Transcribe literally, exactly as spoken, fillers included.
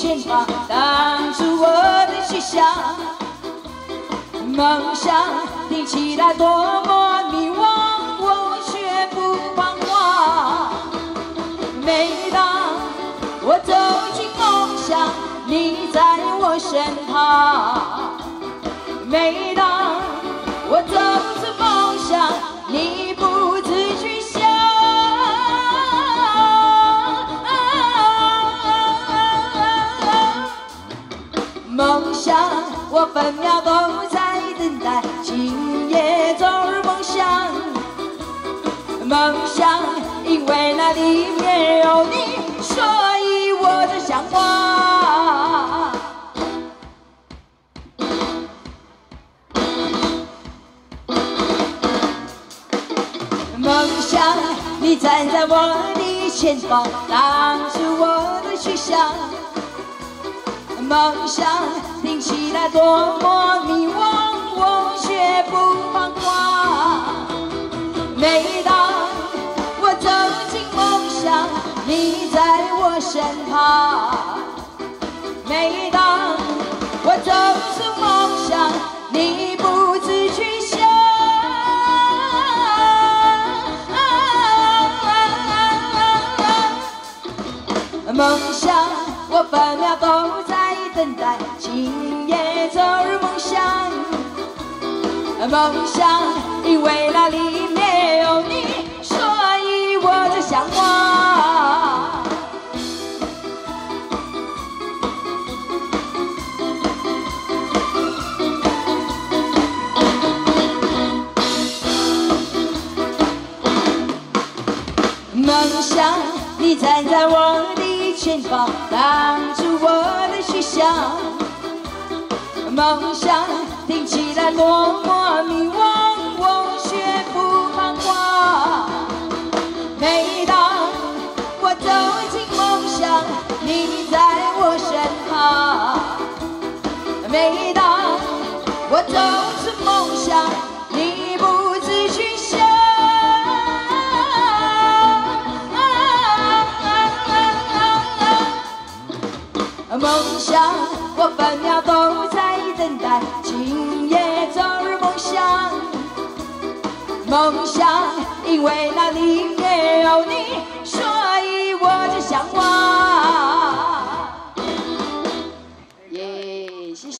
前方挡住我的去向。梦想听起来多么迷惘，我却不彷徨。每当我走进梦想，你在我身旁。每当我走出梦想，你不自觉想。梦想，我分秒都在等待，今夜走入梦想。梦想，因为那里面有你，所以我在向往。梦想，你站在我的前方，挡住我的去向。梦想听起来多么迷惘，我却不彷徨。每当我走进梦想，你在我身旁。每当我走出梦想，你不自觉想。梦想，我分秒都在等待，今夜走入梦想。梦想，因为那里面有你，所以我在向往。梦想，你站在我的前方，挡住我的去向。梦想听起来多么迷惘，我却不彷徨。每当我走进梦想，你在我身旁。每当我走出梦想，你不自觉想。梦想，我分秒都在等待，今夜走入梦想。梦想，因为那里面有你，所以我在向往。